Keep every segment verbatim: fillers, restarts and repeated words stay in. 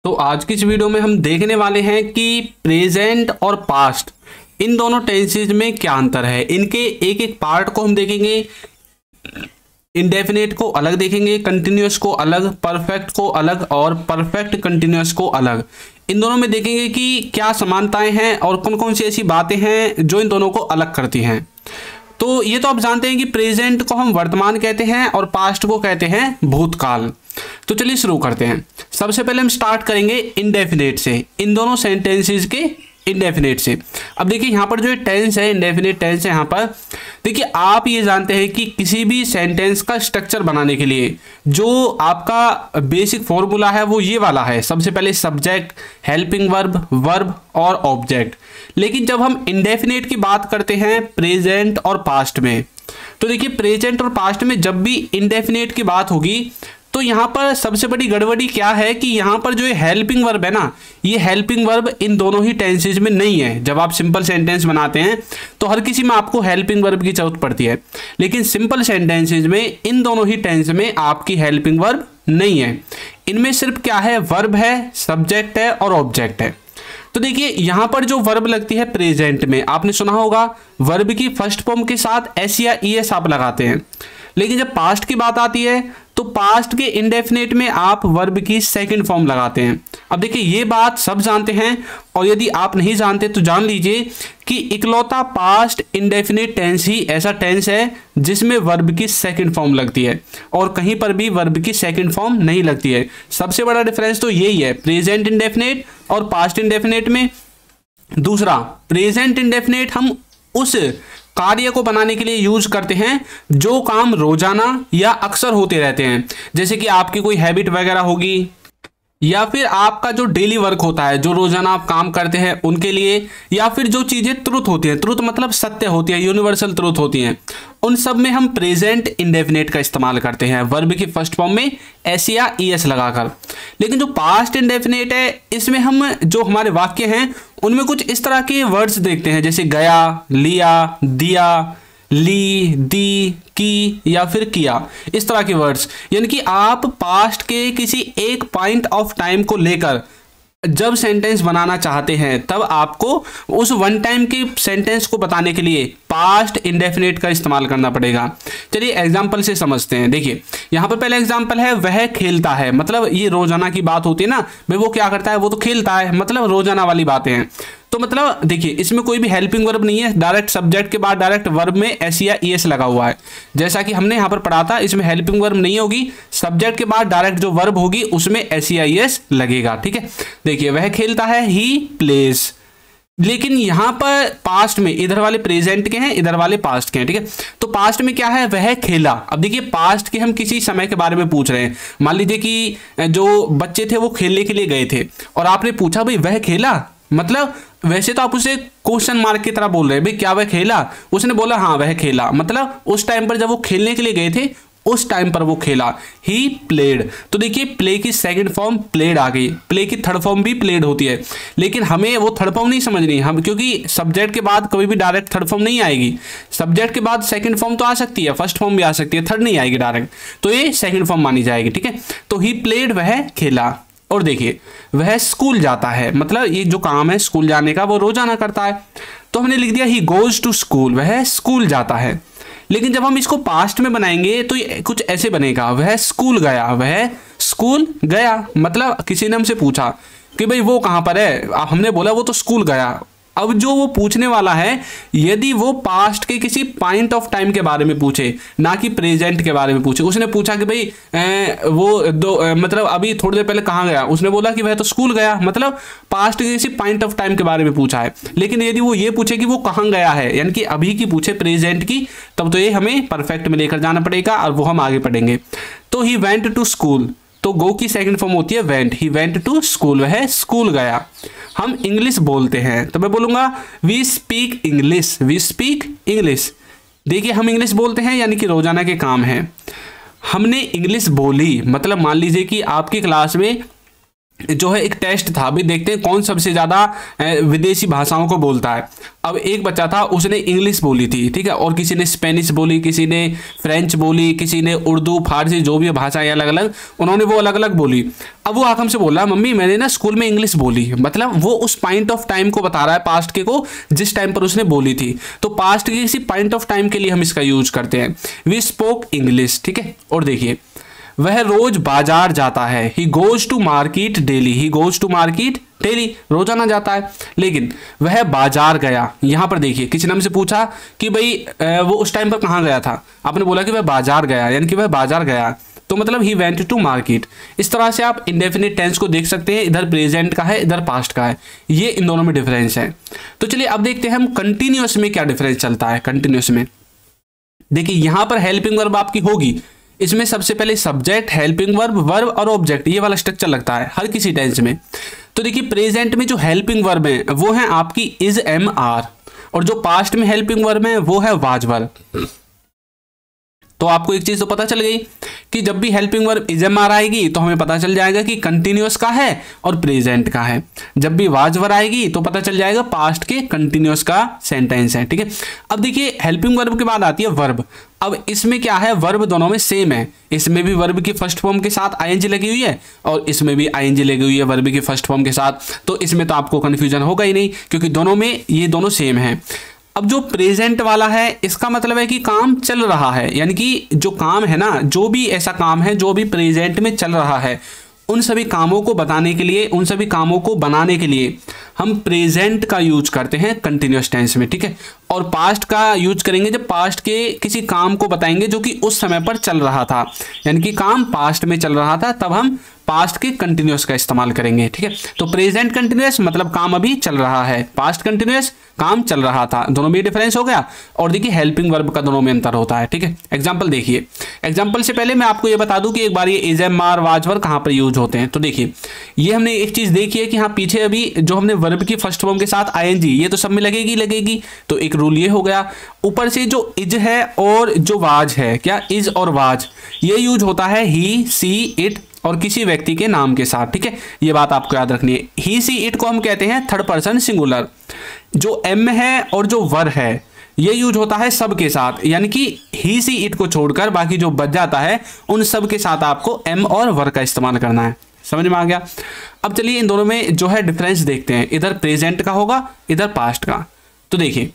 तो आज की इस वीडियो में हम देखने वाले हैं कि प्रेजेंट और पास्ट इन दोनों टेंसेज में क्या अंतर है। इनके एक एक पार्ट को हम देखेंगे। इंडेफिनेट को अलग देखेंगे, कंटिन्यूअस को अलग, परफेक्ट को अलग और परफेक्ट कंटिन्यूअस को अलग। इन दोनों में देखेंगे कि क्या समानताएं हैं और कौन कौन सी ऐसी बातें हैं जो इन दोनों को अलग करती हैं। तो ये तो आप जानते हैं कि प्रेजेंट को हम वर्तमान कहते हैं और पास्ट को कहते हैं भूतकाल। तो चलिए शुरू करते हैं। सबसे पहले हम स्टार्ट करेंगे इंडेफिनेट से, इन दोनों सेंटेंसेस के इंडेफिनेट से। अब देखिए यहाँ पर जो टेंस है, इंडेफिनेट टेंस है, यहाँ पर देखिए आप ये जानते हैं कि किसी भी सेंटेंस का स्ट्रक्चर बनाने के लिए जो आपका बेसिक फॉर्मूला है वो ये वाला है। सबसे पहले सब्जेक्ट, हेल्पिंग वर्ब, वर्ब और ऑब्जेक्ट। लेकिन जब हम इंडेफिनेट की बात करते हैं प्रेजेंट और पास्ट में, तो देखिए प्रेजेंट और पास्ट में जब भी इंडेफिनेट की बात होगी तो यहाँ पर सबसे बड़ी गड़बड़ी क्या है कि यहाँ पर जो हेल्पिंग वर्ब है ना, ये हेल्पिंग वर्ब इन दोनों ही टेंसेज में नहीं है। जब आप सिंपल सेंटेंस बनाते हैं तो हर किसी में आपको हेल्पिंग वर्ब की जरूरत पड़ती है, लेकिन सिंपल सेंटेंसेज में इन दोनों ही टेंस में आपकी हेल्पिंग वर्ब नहीं है। इनमें सिर्फ क्या है, वर्ब है, सब्जेक्ट है और ऑब्जेक्ट है। तो देखिए यहाँ पर जो वर्ब लगती है प्रेजेंट में, आपने सुना होगा वर्ब की फर्स्ट फॉर्म के साथ एस या ई एस आप लगाते हैं। लेकिन जब पास्ट की बात आती है तो पास्ट के इंडेफिनेट में आप वर्ब की सेकंड फॉर्म लगाते हैं। अब देखिए ये बात सब जानते हैं, और यदि आप नहीं जानते तो जान लीजिए कि इकलौता पास्ट इंडेफिनेट टेंस ही ऐसा टेंस है जिसमें वर्ब की सेकंड फॉर्म लगती है और कहीं पर भी वर्ब की सेकंड फॉर्म नहीं लगती है। सबसे बड़ा डिफरेंस तो यही है प्रेजेंट इंडेफिनेट और पास्ट इंडेफिनेट में। दूसरा, प्रेजेंट इंडेफिनेट हम उस कार्य को बनाने के लिए यूज करते हैं जो काम रोजाना या अक्सर होते रहते हैं, जैसे कि आपकी कोई हैबिट वगैरह होगी या फिर आपका जो डेली वर्क होता है, जो रोजाना आप काम करते हैं उनके लिए, या फिर जो चीजें ट्रुथ होती हैं, ट्रुथ मतलब सत्य होती है, यूनिवर्सल ट्रुथ होती हैं, उन सब में हम प्रेजेंट इंडेफिनेट का इस्तेमाल करते हैं वर्ब की फर्स्ट फॉर्म में एस या ई एस लगाकर। लेकिन जो पास्ट इंडेफिनेट है इसमें हम जो हमारे वाक्य हैं उनमें कुछ इस तरह के वर्ड्स देखते हैं, जैसे गया, लिया, दिया, ली, दी, की या फिर किया, इस तरह के वर्ड्स। यानी कि आप पास्ट के किसी एक पॉइंट ऑफ टाइम को लेकर जब सेंटेंस बनाना चाहते हैं तब आपको उस वन टाइम के सेंटेंस को बताने के लिए पास्ट इंडेफिनेट का इस्तेमाल करना पड़ेगा। चलिए एग्जांपल से समझते हैं। देखिए यहाँ पर पहला एग्जांपल है, वह खेलता है। मतलब ये रोजाना की बात होती है ना, भाई वो क्या करता है, वो तो खेलता है, मतलब रोजाना वाली बातें हैं। तो मतलब देखिए इसमें कोई भी हेल्पिंग वर्ब नहीं है, डायरेक्ट सब्जेक्ट के बाद डायरेक्ट वर्ब में एस या ई एस लगा हुआ है। जैसा कि हमने यहाँ पर पढ़ा था, इसमें हेल्पिंग वर्ब नहीं होगी, सब्जेक्ट के बाद डायरेक्ट जो वर्ब होगी उसमें एस या ई एस लगेगा। ठीक है, देखिए वह खेलता है, ही प्लेज। लेकिन यहाँ पर पास्ट में इधर वाले प्रेजेंट के हैं, इधर वाले पास्ट के हैं। ठीक है, तो पास्ट में क्या है, वह खेला। अब देखिए पास्ट के हम किसी समय के बारे में पूछ रहे हैं। मान लीजिए कि जो बच्चे थे वो खेलने के लिए गए थे और आपने पूछा भाई वह खेला, मतलब वैसे तो आप उसे क्वेश्चन मार्क की तरह बोल रहे हैं, भाई क्या वह खेला। उसने बोला हाँ वह खेला, मतलब उस टाइम पर जब वो खेलने के लिए गए थे उस टाइम पर वो खेला, ही प्लेड। तो देखिए प्ले की सेकंड फॉर्म प्लेड आ गई, प्ले की थर्ड फॉर्म भी प्लेड होती है, लेकिन हमें वो थर्ड फॉर्म नहीं समझनी हम, क्योंकि सब्जेक्ट के बाद कभी भी डायरेक्ट थर्ड फॉर्म नहीं आएगी। सब्जेक्ट के बाद सेकंड फॉर्म तो आ सकती है, फर्स्ट फॉर्म भी आ सकती है, थर्ड नहीं आएगी डायरेक्ट, तो ये सेकंड फॉर्म मानी जाएगी। ठीक है, तो ही प्लेड, वह खेला। और देखिए वह स्कूल जाता है, मतलब ये जो काम है स्कूल जाने का वो रोजाना करता है, तो हमने लिख दिया ही गोज टू स्कूल, वह स्कूल जाता है। लेकिन जब हम इसको पास्ट में बनाएंगे तो ये कुछ ऐसे बनेगा, वह स्कूल गया, वह स्कूल गया। मतलब किसी ने हमसे पूछा कि भाई वो कहाँ पर है, हमने बोला वो तो स्कूल गया। अब जो वो पूछने वाला है, यदि वो पास्ट के किसी पॉइंट ऑफ टाइम के बारे में पूछे, ना कि प्रेजेंट के बारे में पूछे, उसने पूछा कि भाई ए, वो दो ए, मतलब अभी थोड़ी देर पहले कहाँ गया, उसने बोला कि वह तो स्कूल गया, मतलब पास्ट के किसी पॉइंट ऑफ टाइम के बारे में पूछा है। लेकिन यदि वो ये पूछे कि वो कहाँ गया है, यानी कि अभी की पूछे, प्रेजेंट की, तब तो ये हमें परफेक्ट में लेकर जाना पड़ेगा और वो हम आगे पढ़ेंगे। तो ही वेंट टू स्कूल, तो गो की सेकंड फॉर्म होती है went, he went to school, वह स्कूल गया। हम इंग्लिश बोलते हैं, तो मैं बोलूंगा we speak English, we speak English. देखिए हम इंग्लिश बोलते हैं यानी कि रोजाना के काम है। हमने इंग्लिश बोली, मतलब मान लीजिए कि आपकी क्लास में जो है एक टेस्ट था, अभी देखते हैं कौन सबसे ज़्यादा विदेशी भाषाओं को बोलता है। अब एक बच्चा था, उसने इंग्लिश बोली थी, ठीक है, और किसी ने स्पेनिश बोली, किसी ने फ्रेंच बोली, किसी ने उर्दू, फारसी, जो भी भाषाएं अलग अलग, उन्होंने वो अलग अलग बोली। अब वो आके हमसे बोल रहा है, मम्मी मैंने ना स्कूल में इंग्लिश बोली। मतलब वो उस पॉइंट ऑफ टाइम को बता रहा है, पास्ट के को, जिस टाइम पर उसने बोली थी। तो पास्ट के किसी पॉइंट ऑफ टाइम के लिए हम इसका यूज करते हैं, वी स्पोक इंग्लिश, ठीक है। और देखिए, वह रोज बाजार जाता है, he goes to market daily, he goes to market daily, रोजाना जाता है। लेकिन वह बाजार गया, यहां पर देखिए किसी ने हमसे पूछा कि भाई वो उस टाइम पर कहां गया था, आपने बोला कि वह बाजार गया, यानी कि वह बाजार गया, तो मतलब ही वेंट टू मार्केट। इस तरह से आप इंडेफिनिट टेंस को देख सकते हैं, इधर प्रेजेंट का है, इधर पास्ट का है, ये इन दोनों में डिफरेंस है। तो चलिए अब देखते हैं हम कंटिन्यूअस में क्या डिफरेंस चलता है। कंटिन्यूअस में देखिए, यहां पर हेल्पिंग वर्ब आपकी होगी, इसमें सबसे पहले सब्जेक्ट, हेल्पिंग वर्ब, वर्ब और ऑब्जेक्ट, ये वाला स्ट्रक्चर लगता है हर किसी टेंस में। तो देखिए प्रेजेंट में जो हेल्पिंग वर्ब है वो है आपकी इज, एम, आर, और जो पास्ट में हेल्पिंग वर्ब है वो है वाज, वर। तो आपको एक चीज तो पता चल गई कि जब भी helping verb is, am, are आएगी तो हमें पता चल जाएगा कि कंटिन्यूअस का है और प्रेजेंट का है। जब भी वाज, वर आएगी तो पता चल जाएगा पास्ट के कंटिन्यूअस का सेंटेंस है, ठीक है। अब देखिए हेल्पिंग वर्ब के बाद आती है वर्ब। अब इसमें क्या है, वर्ब दोनों में सेम है, इसमें भी वर्ब की फर्स्ट फॉर्म के साथ आईएनजी लगी हुई है और इसमें भी आईएनजी लगी हुई है वर्ब की फर्स्ट फॉर्म के साथ। तो इसमें तो आपको कंफ्यूजन होगा ही नहीं, क्योंकि दोनों में ये दोनों सेम है। अब जो प्रेजेंट वाला है इसका मतलब है कि काम चल रहा है, यानी कि जो काम है ना, जो भी ऐसा काम है जो भी प्रेजेंट में चल रहा है, उन सभी कामों को बताने के लिए, उन सभी कामों को बनाने के लिए हम प्रेजेंट का यूज करते हैं कंटिन्यूअस टेंस में, ठीक है। और पास्ट का यूज करेंगे जब पास्ट के किसी काम को बताएंगे जो कि उस समय पर चल रहा था, यानी कि काम पास्ट में चल रहा था, तब हम पास्ट के कंटिन्यूअस का इस्तेमाल करेंगे, ठीक है। तो प्रेजेंट कंटिन्यूअस मतलब काम अभी चल रहा है, पास्ट कंटिन्यूअस काम चल रहा था, दोनों में डिफरेंस हो गया। और देखिए हेल्पिंग वर्ब का दोनों में अंतर होता है, ठीक है। एग्जांपल देखिए, एग्जांपल से पहले मैं आपको ये बता दूं कि एक बार ये is, am, are, was, were कहां पर यूज होते हैं। तो देखिए ये हमने एक चीज देखी है कि हाँ पीछे अभी जो हमने वर्ब की फर्स्ट फॉर्म के साथ आईएनजी, ये तो सब में लगेगी लगेगी तो एक रूल ये हो गया। ऊपर से जो इज है और जो वाज है, क्या इज और वाज, ये यूज होता है ही, सी, इट और किसी व्यक्ति के नाम के साथ, ठीक है। ये बात आपको याद रखनी है। ही, सी, इट को हम कहते हैं थर्ड पर्सन सिंगुलर। जो एम है और जो वर है ये यूज होता है सब के साथ, यानी कि ही, सी, इट को छोड़कर बाकी जो बच जाता है उन सब के साथ आपको एम और वर का इस्तेमाल करना है। समझ में आ गया। अब चलिए इन दोनों में जो है डिफरेंस देखते हैं, इधर प्रेजेंट का होगा, इधर पास्ट का। तो देखिए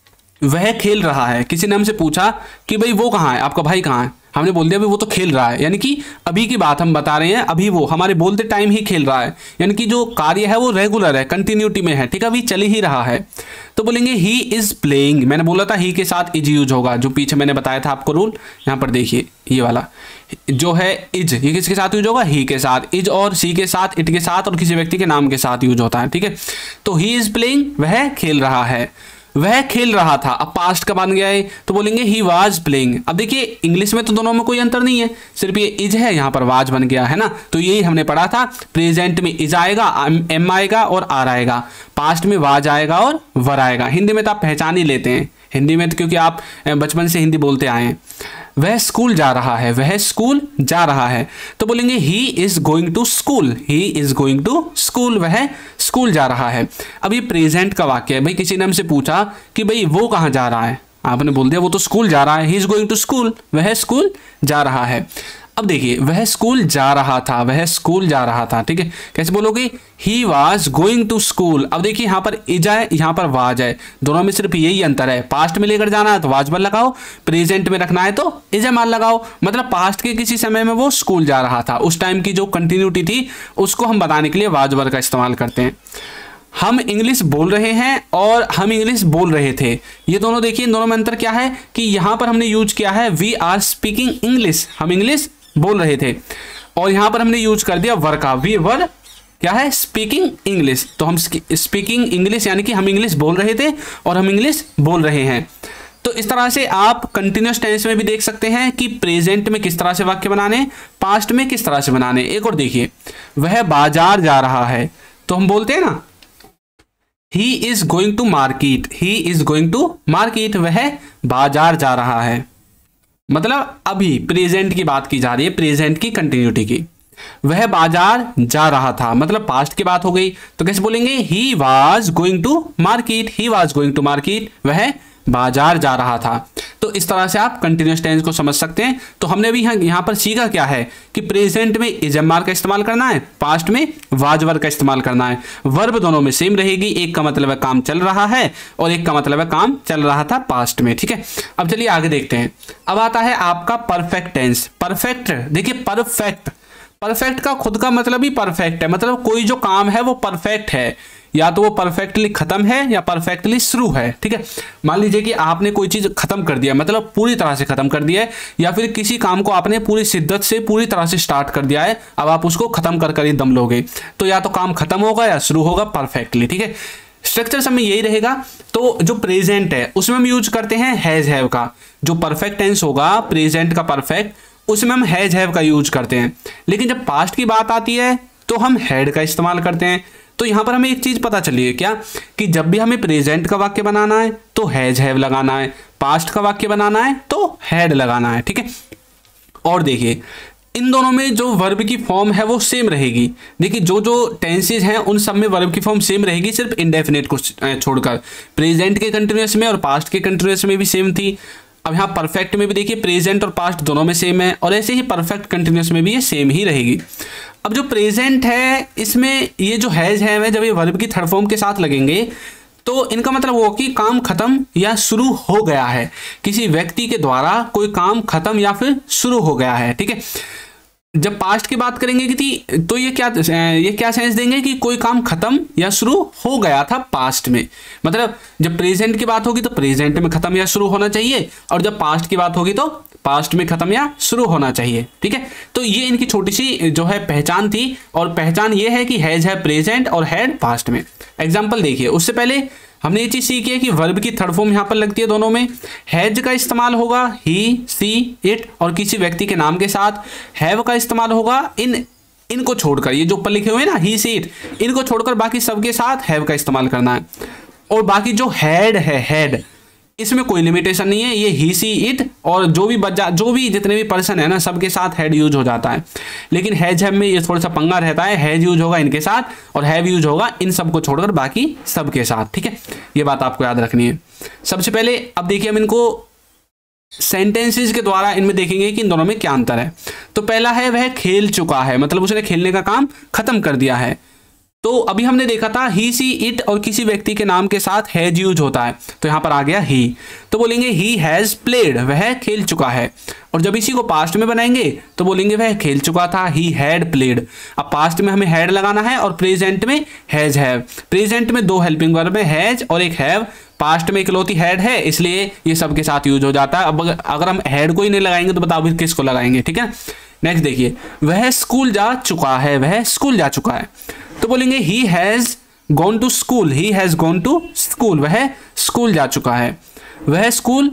वह खेल रहा है, किसी ने हमसे पूछा कि भाई वो कहाँ है, आपका भाई कहाँ है, हमने बोल दिया भाई वो तो खेल रहा है, यानी कि अभी की बात हम बता रहे हैं, अभी वो हमारे बोलते टाइम ही खेल रहा है, यानी कि जो कार्य है वो रेगुलर है, कंटिन्यूटी में है, ठीक है, अभी चल ही रहा है। तो बोलेंगे ही इज प्लेइंग, मैंने बोला था ही के साथ इज यूज होगा, जो पीछे मैंने बताया था आपको रूल। यहाँ पर देखिए ये वाला जो है इज, ये किसके साथ यूज होगा, ही के साथ। इज और सी के साथ, इट के साथ और किसी व्यक्ति के नाम के साथ यूज होता है, ठीक है। तो ही इज प्लेइंग, वह खेल रहा है, वह खेल रहा था। अब पास्ट का बन गया है तो बोलेंगे ही वाज प्लेइंग। अब देखिए इंग्लिश में तो दोनों में कोई अंतर नहीं है, सिर्फ ये इज है, यहाँ पर वाज बन गया है ना। तो यही हमने पढ़ा था, प्रेजेंट में इज आएगा, एम आएगा और आर आएगा, पास्ट में वाज आएगा और वर आएगा। हिंदी में तो आप पहचान ही लेते हैं, हिंदी में तो क्योंकि आप बचपन से हिंदी बोलते आए हैं। वह स्कूल जा रहा है, वह स्कूल जा रहा है, तो बोलेंगे he is going to school, he is going to school, वह स्कूल जा रहा है। अब ये प्रेजेंट का वाक्य है, भाई किसी ने हमसे पूछा कि भाई वो कहाँ जा रहा है, आपने बोल दिया वो तो स्कूल जा रहा है, he is going to school, वह स्कूल जा रहा है। अब देखिए वह स्कूल जा रहा था, वह स्कूल जा रहा था, ठीक है, कैसे बोलोगे, he was going to school. अब देखिए यहाँ पर इज है, यहाँ पर वाज है, दोनों में सिर्फ यही अंतर है, पास्ट में लेकर जाना है तो वाज वर लगाओ, प्रेजेंट में रखना है तो इज एम आर लगाओ। मतलब पास्ट के किसी समय में वो स्कूल जा रहा था, उस टाइम की जो कंटिन्यूटी थी उसको हम बताने के लिए वाज वर का इस्तेमाल करते हैं। हम इंग्लिश बोल रहे हैं और हम इंग्लिश बोल रहे थे, ये दोनों देखिए, इन दोनों में अंतर क्या है कि यहाँ पर हमने यूज किया है वी आर स्पीकिंग इंग्लिश, हम इंग्लिश बोल रहे थे, और यहाँ पर हमने यूज कर दिया वर का, वी वर क्या है स्पीकिंग इंग्लिश। तो हम स्पीकिंग इंग्लिश यानी कि हम इंग्लिश बोल रहे थे और हम इंग्लिश बोल रहे हैं। तो इस तरह से आप कंटिन्यूअस टेंस में भी देख सकते हैं कि प्रेजेंट में किस तरह से वाक्य बनाने, पास्ट में किस तरह से बनाने। एक और देखिए, वह बाजार जा रहा है, तो हम बोलते हैं ना he is going to market, he is going to market, वह बाजार जा रहा है, मतलब अभी प्रेजेंट की बात की जा रही है, प्रेजेंट की कंटिन्यूटी की। वह बाजार जा रहा था, मतलब पास्ट की बात हो गई, तो कैसे बोलेंगे, he was going to market, he was going to market, वह बाजार जा रहा था। तो इस तरह से आप कंटिन्यूअस टेंस को समझ सकते हैं। तो हमने भी यहाँ यहाँ पर सीखा क्या है कि प्रेजेंट में इज एम आर का इस्तेमाल करना है, पास्ट में वाज वर का इस्तेमाल करना है। वर्ब दोनों में सेम रहेगी, एक का मतलब है काम चल रहा है और एक का मतलब है काम चल रहा था पास्ट में। ठीक है, अब चलिए आगे देखते हैं। अब आता है आपका परफेक्ट टेंस। परफेक्ट, देखिए परफेक्ट, परफेक्ट का खुद का मतलब ही परफेक्ट है, मतलब कोई जो काम है वो परफेक्ट है, या तो वो परफेक्टली खत्म है या परफेक्टली शुरू है। ठीक है, मान लीजिए कि आपने कोई चीज खत्म कर दिया, मतलब पूरी तरह से खत्म कर दिया है, या फिर किसी काम को आपने पूरी शिद्दत से पूरी तरह से स्टार्ट कर दिया है, अब आप उसको खत्म कर कर ही दम लोगे, तो या तो काम खत्म होगा या शुरू होगा परफेक्टली। ठीक है, स्ट्रक्चर सब में यही रहेगा। तो जो प्रेजेंट है उसमें हम यूज करते हैं हैज हैव का, जो परफेक्ट टेंस होगा प्रेजेंट का परफेक्ट, उसमें हम हैज हैव का यूज करते हैं। लेकिन जब पास्ट की बात आती है तो हम हैड का इस्तेमाल करते हैं। तो यहां पर हमें एक चीज पता चली है क्या, कि जब भी हमें प्रेजेंट का वाक्य बनाना है तो हैज हैव लगाना है, पास्ट का वाक्य बनाना है तो हैड लगाना है। ठीक है, और देखिए इन दोनों में जो वर्ब की फॉर्म है वो सेम रहेगी। देखिए जो जो टेंसेज हैं उन सब में वर्ब की फॉर्म सेम रहेगी, सिर्फ इंडेफिनिट को छोड़कर। प्रेजेंट के कंटिन्यूअस में और पास्ट के कंटिन्यूअस में भी सेम थी। अब यहाँ परफेक्ट में भी देखिए प्रेजेंट और पास्ट दोनों में सेम है, और ऐसे ही परफेक्ट कंटिन्यूअस में भी ये सेम ही रहेगी। अब जो प्रेजेंट है इसमें ये जो हैज है, जब ये वर्ब की थर्ड फॉर्म के साथ लगेंगे तो इनका मतलब वो कि काम खत्म या शुरू हो गया है, किसी व्यक्ति के द्वारा कोई काम खत्म या फिर शुरू हो गया है। ठीक है, जब पास्ट की बात करेंगे कि तो ये क्या ये क्या सेंस देंगे कि कोई काम खत्म या शुरू हो गया था पास्ट में। मतलब जब प्रेजेंट की बात होगी तो प्रेजेंट में खत्म या शुरू होना चाहिए, और जब पास्ट की बात होगी तो पास्ट में खत्म या शुरू होना चाहिए। ठीक है, तो ये इनकी छोटी सी जो है पहचान थी, और पहचान ये है कि हैज है प्रेजेंट और हैड पास्ट में। एग्जाम्पल देखिए, उससे पहले हमने ये चीज सीखी है कि वर्ब की थर्ड फॉर्म यहां पर लगती है दोनों में। हैज का इस्तेमाल होगा ही, सी, इट और किसी व्यक्ति के नाम के साथ। हैव का इस्तेमाल होगा इन इनको छोड़कर, ये जो ऊपर लिखे हुए हैं ना ही, सी, इट, इनको छोड़कर बाकी सबके साथ हैव का इस्तेमाल करना है। और बाकी जो हैड है, हैड इसमें कोई लिमिटेशन नहीं है, ये ही, सी, इट और जो भी बचा जो भी जितने भी पर्सन है ना सबके साथ हैड यूज हो जाता है। लेकिन हैज हैव में ये थोड़ा सा पंगा रहता है, हैज यूज होगा इनके साथ और हैव यूज होगा इन सबको छोड़कर बाकी सबके साथ। ठीक है, ये बात आपको याद रखनी है। सबसे पहले अब देखिए हम इनको सेंटेंसेस के द्वारा इनमें देखेंगे कि इन दोनों में क्या अंतर है। तो पहला है वह खेल चुका है, मतलब उसने खेलने का काम खत्म कर दिया है। तो अभी हमने देखा था ही, सी, इट और किसी व्यक्ति के नाम के साथ हैज यूज होता है, तो यहां पर आ गया ही, तो बोलेंगे ही हैज प्लेड, वह खेल चुका है। और जब इसी को पास्ट में बनाएंगे तो बोलेंगे वह खेल चुका था, ही हैड प्लेड। अब पास्ट में हमें हैड लगाना है और प्रेजेंट में हैज हैव। प्रेजेंट में दो हेल्पिंग वर्ब है, हैज और एक हैव, पास्ट में इकलौती हैड है, इसलिए ये सबके साथ यूज हो जाता है। अब अगर हम हैड को ही नहीं लगाएंगे तो बताओ फिर किसको लगाएंगे। ठीक है, नेक्स्ट देखिए, वह स्कूल जा चुका है, वह स्कूल जा चुका है, तो बोलेंगे he has gone to school, he has gone to school, वह स्कूल जा चुका है। वह स्कूल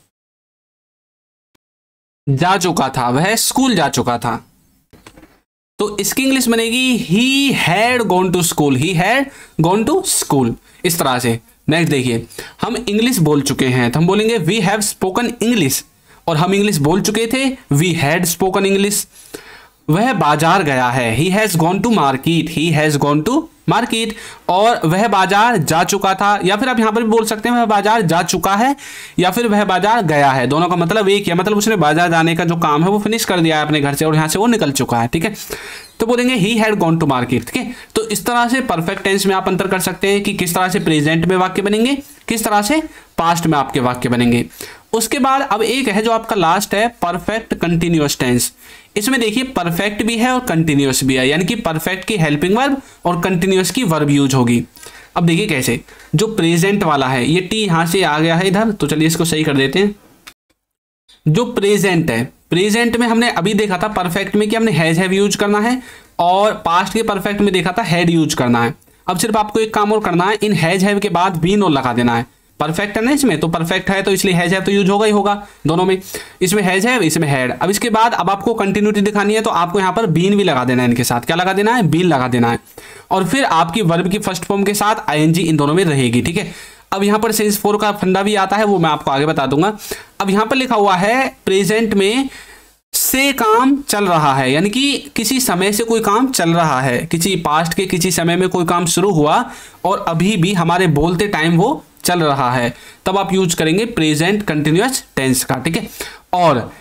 जा चुका था, वह स्कूल जा चुका था, तो इसकी इंग्लिश बनेगी he had gone to school, he had gone to school, इस तरह से। नेक्स्ट देखिए, हम इंग्लिश बोल चुके हैं तो हम बोलेंगे वी हैव स्पोकन इंग्लिश, और हम इंग्लिश बोल चुके थे, वी हैड स्पोकन इंग्लिश। वह बाजार गया है, he has gone to market, he has gone to market, और वह बाजार जा चुका था, या फिर आप यहां पर भी बोल सकते हैं वह बाजार जा चुका है या फिर वह बाजार गया है, दोनों का मतलब एक है, मतलब उसने बाजार जाने का जो काम है वो फिनिश कर दिया है अपने घर से और यहां से वो निकल चुका है। ठीक है, तो बोलेंगे he had gone to market. ठीक है, तो इस तरह से परफेक्ट टेंस में आप अंतर कर सकते हैं कि किस तरह से प्रेजेंट में वाक्य बनेंगे, किस तरह से पास्ट में आपके वाक्य बनेंगे। उसके बाद अब एक है जो आपका लास्ट है, परफेक्ट कंटिन्यूअस टेंस। इसमें देखिए परफेक्ट भी है और कंटिन्यूअस भी है, यानी कि परफेक्ट की हेल्पिंग वर्ब और कंटिन्यूअस की वर्ब यूज होगी। अब देखिए कैसे, जो प्रेजेंट वाला है, ये टी यहां से आ गया है इधर, तो चलिए इसको सही कर देते हैं। जो प्रेजेंट है, प्रेजेंट में हमने अभी देखा था परफेक्ट में कि हमने हैज हैव यूज करना है, और पास्ट के परफेक्ट में देखा था हैड यूज करना है। अब सिर्फ आपको एक काम और करना है, इन हैज हैव के बाद बीन और लगा देना है। परफेक्ट है ना इसमें, तो परफेक्ट है तो इसलिए हैज हैव तो यूज होगा ही होगा दोनों में, इसमें हैज हैव, इसमें हैड। अब इसके बाद अब आपको कंटिन्यूटी दिखानी है तो आपको यहाँ पर बीन भी लगा देना है, इनके साथ क्या लगा देना है, बीन लगा देना है, और फिर आपकी वर्ब की फर्स्ट फॉर्म के साथ आईएनजी इन दोनों में रहेगी। ठीक है, अब यहाँ पर सेंस फोर का फंडा भी आता है, वो मैं आपको आगे बता दूंगा। अब यहाँ पर लिखा हुआ है प्रेजेंट में से काम चल रहा है, यानी कि किसी समय से कोई काम चल रहा है, किसी पास्ट के किसी समय में कोई काम शुरू हुआ और अभी भी हमारे बोलते टाइम वो चल रहा है, तब आप यूज करेंगे प्रेजेंट कंटिन्यूअस टेंस का। ठीक है, और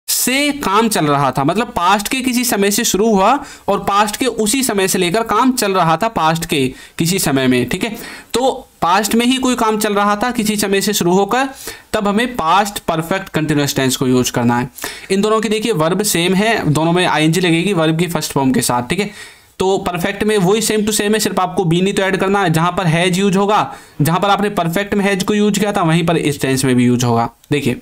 से काम चल रहा था मतलब पास्ट के किसी समय से शुरू हुआ और पास्ट के उसी समय से लेकर काम चल रहा था पास्ट के किसी समय में। ठीक है, तो पास्ट में ही कोई काम चल रहा था किसी समय से शुरू होकर, तब हमें पास्ट परफेक्ट कंटिन्यूअस टेंस को यूज करना है। इन दोनों की देखिए वर्ब सेम है, दोनों में आईएनजी लगेगी वर्ब की फर्स्ट फॉर्म के साथ। ठीक है, तो परफेक्ट में वही सेम टू सेम है, सिर्फ आपको बीन ही तो ऐड करना है। जहां पर हैज यूज होगा, जहां पर आपने परफेक्ट में हैज को यूज किया था वहीं पर इस टेंस में भी यूज होगा। देखिए,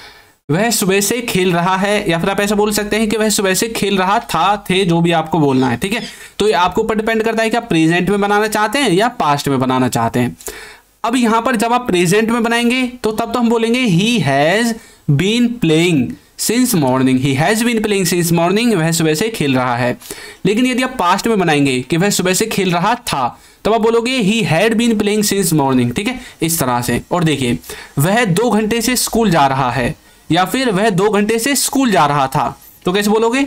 वह सुबह से खेल रहा है, या फिर आप ऐसा बोल सकते हैं कि वह सुबह से खेल रहा था, थे, जो भी आपको बोलना है। ठीक है, तो ये आपके ऊपर डिपेंड करता है कि आप प्रेजेंट में बनाना चाहते हैं या पास्ट में बनाना चाहते हैं। अब यहां पर जब आप प्रेजेंट में बनाएंगे तो तब तो हम बोलेंगे he has been playing since morning, he has been playing since morning, वह सुबह से खेल रहा है। लेकिन यदि आप पास्ट में बनाएंगे कि वह सुबह से खेल रहा था, तब आप बोलोगे he had been playing since morning. ठीक है, इस तरह से। और देखिए, वह दो घंटे से स्कूल जा रहा है, या फिर वह दो घंटे से स्कूल जा रहा था, तो कैसे बोलोगे?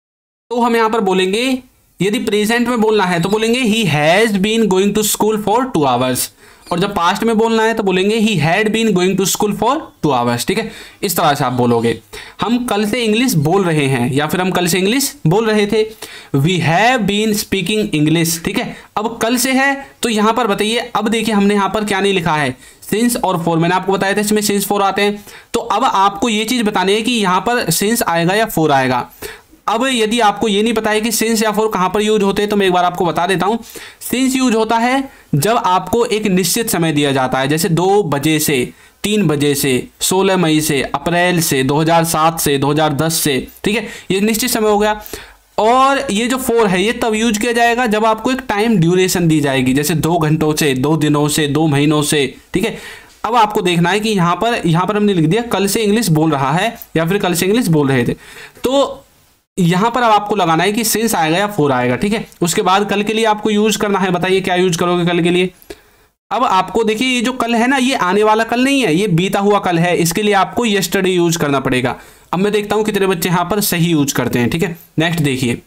तो हम यहां पर बोलेंगे, यदि प्रेजेंट में बोलना है तो बोलेंगे he has been going to school for two hours, और जब पास्ट में बोलना है तो बोलेंगे he had been going to school for two hours. ठीक है, इस तरह से आप बोलोगे। हम कल से इंग्लिश बोल रहे हैं, या फिर हम कल से इंग्लिश बोल रहे थे, we have been speaking English. ठीक है, अब कल से है तो यहां पर बताइए, अब देखिए हमने यहां पर क्या नहीं लिखा है, सिंस और फोर। मैंने आपको बताया था इसमें सिंस फोर आते हैं, तो अब आपको ये चीज बतानी है कि यहां पर सिंस आएगा या फोर आएगा। अब यदि आपको ये नहीं पता है कि सिंस या फोर कहां पर यूज होते हैं, तो मैं एक बार आपको बता देता हूं। सिंस यूज होता है जब आपको एक निश्चित समय दिया जाता है, जैसे दो बजे से, तीन बजे से, सोलह मई से, अप्रैल से, दो हज़ार सात से, दो हज़ार दस से। ठीक है, ये निश्चित समय हो गया। और ये जो फोर है ये तब यूज किया जाएगा जब आपको एक टाइम ड्यूरेशन दी जाएगी, जैसे दो घंटों से, दो दिनों से, दो महीनों से। ठीक है, अब आपको देखना है कि यहां पर यहां पर हमने लिख दिया कल से इंग्लिश बोल रहा है, या फिर कल से इंग्लिश बोल रहे थे, तो यहां पर अब आपको लगाना है कि सिंस आएगा या फोर आएगा। ठीक है, उसके बाद कल के लिए आपको यूज करना है। बताइए क्या यूज करोगे कल के लिए? अब आपको देखिए, ये जो कल है ना, ये आने वाला कल नहीं है, ये बीता हुआ कल है, इसके लिए आपको यस्टरडे यूज करना पड़ेगा। अब मैं देखता हूं कितने बच्चे यहां पर सही यूज करते हैं। ठीक है, नेक्स्ट देखिए,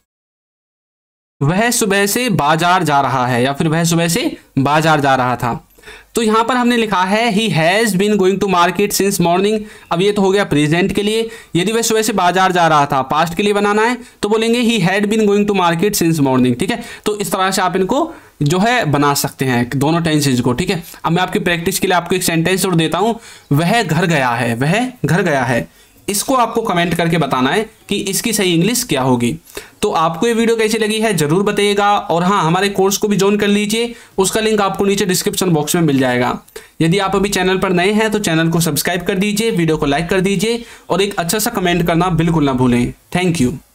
वह सुबह से बाजार जा रहा है, या फिर वह सुबह से बाजार जा रहा था, तो यहां पर हमने लिखा है he has been going to market since morning. अब ये तो हो गया प्रेजेंट के लिए। यदि वह सुबह से बाजार जा रहा था, पास्ट के लिए बनाना है तो बोलेंगे he had been going to market since morning. ठीक है, तो इस तरह से आप इनको जो है बना सकते हैं दोनों टेंसेज को। ठीक है, अब मैं आपकी प्रैक्टिस के लिए आपको एक सेंटेंस और देता हूं, वह घर गया है, वह घर गया है। इसको आपको कमेंट करके बताना है कि इसकी सही इंग्लिश क्या होगी। तो आपको ये वीडियो कैसी लगी है जरूर बताइएगा, और हाँ, हमारे कोर्स को भी ज्वाइन कर लीजिए, उसका लिंक आपको नीचे डिस्क्रिप्शन बॉक्स में मिल जाएगा। यदि आप अभी चैनल पर नए हैं तो चैनल को सब्सक्राइब कर दीजिए, वीडियो को लाइक कर दीजिए, और एक अच्छा सा कमेंट करना बिल्कुल ना भूलें। Thank you.